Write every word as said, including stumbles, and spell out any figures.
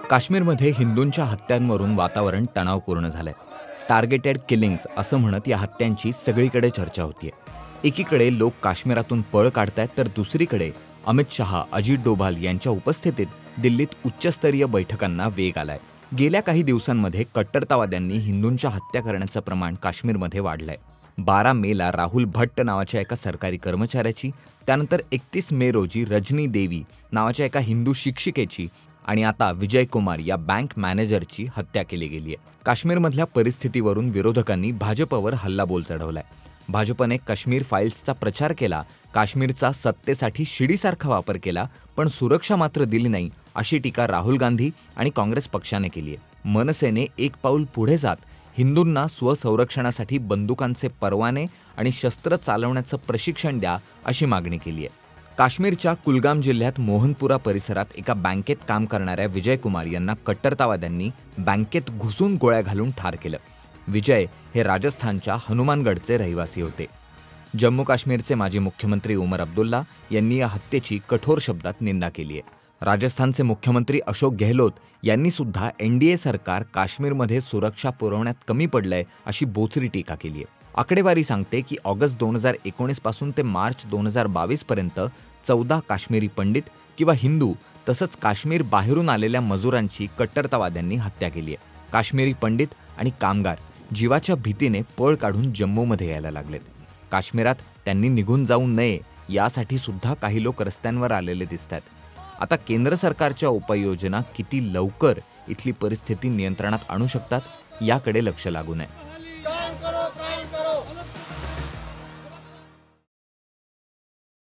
काश्मीरमध्ये हिंदूंच्या हत्यांवरून वातावरण तणावपूर्ण झालंय. टार्गेटेड किलिंग्स असं म्हणत या हत्यांची सगळीकडे चर्चा होतीये. एकीकडे लोक काश्मीरातून पळ काढतायत, तर दुसरीकडे अमित शहा, अजित डोभाल यांच्या उपस्थितीत दिल्लीत उच्चस्तरीय बैठकांना वेग आलाय. गेल्या काही दिवसांमध्ये कट्टरतावाद्यांनी हिंदूंच्या हत्या करण्याचं प्रमाण काश्मीरमध्ये वाढलंय. बारा मेला राहुल भट्ट नावाच्या एका सरकारी कर्मचाऱ्याची, त्यानंतर एकतीस मे रोजी रजनी देवी नावाच्या एका हिंदू शिक्षिकेची आणि आता विजय कुमार या बँक मॅनेजरची हत्या केली गेली आहे. काश्मीरमधल्या परिस्थितीवरून विरोधकांनी भाजपवर हल्लाबोल चढवलाय. भाजपने काश्मीर फाईल्सचा प्रचार केला, काश्मीरचा सत्तेसाठी शिडीसारखा वापर केला, पण सुरक्षा मात्र दिली नाही, अशी टीका राहुल गांधी आणि काँग्रेस पक्षाने केली आहे. मनसेने एक पाऊल पुढे जात हिंदूंना स्वसंरक्षणासाठी बंदुकांचे परवाने आणि शस्त्र चालवण्याचं प्रशिक्षण द्या, अशी मागणी केली आहे. काश्मीरच्या कुलगाम जिल्ह्यात मोहनपुरा परिसरात एका बँकेत काम करणाऱ्या विजय कुमार यांना कट्टरतावाद्यांनी बँकेत घुसून गोळ्या घालून ठार केलं. विजय हे राजस्थानच्या हनुमानगडचे रहिवासी होते. जम्मू काश्मीरचे माजी मुख्यमंत्री उमर अब्दुल्ला यांनी या हत्येची कठोर शब्दात निंदा केली आहे. राजस्थानचे मुख्यमंत्री अशोक गेहलोत यांनी सुद्धा एनडीए सरकार काश्मीरमध्ये सुरक्षा पुरवण्यात कमी पडलंय, अशी बोचरी टीका केली आहे. आकडेवारी सांगते की ऑगस्ट दोन हजार एकोणीस पासून ते मार्च दोन हजार बावीस पर्यंत चौदा काश्मीरी पंडित किंवा हिंदू तसंच काश्मीर बाहेरून आलेल्या मजुरांची कट्टरतावाद्यांनी हत्या केली आहे. काश्मीरी पंडित आणि कामगार जीवाच्या भीतीने पळ काढून जम्मूमध्ये यायला लागलेत. काश्मीरात त्यांनी निघून जाऊ नये यासाठी सुद्धा काही लोक रस्त्यांवर आलेले दिसतात. आता केंद्र सरकारच्या उपाययोजना किती लवकर इथली परिस्थिती नियंत्रणात आणू शकतात याकडे लक्ष लागून आहे.